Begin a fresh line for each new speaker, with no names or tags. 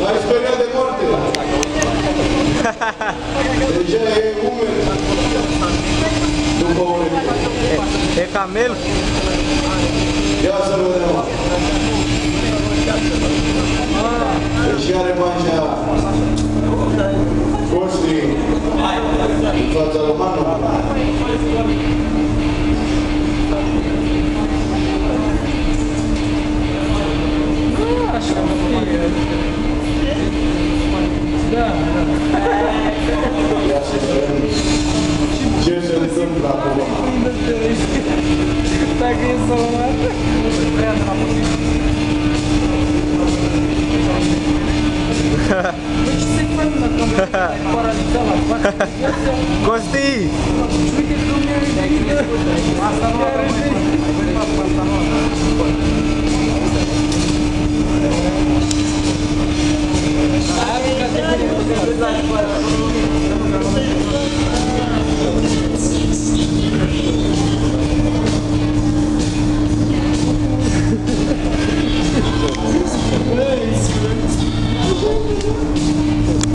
L-ai speriat de moarte. Deja e umed. După ureche.
E camel?
Ia să vedem. Deci are pancea Costi în fața lui Manu.
Așa, da.
Ia să vedem ce se întâmplă acum.
Dacă e să o mată, nu se prea de la poziție. Băi, ce se fac la cameră? Ai paralizat la față.
Costi!
Uite cum e ridică. Asta nu are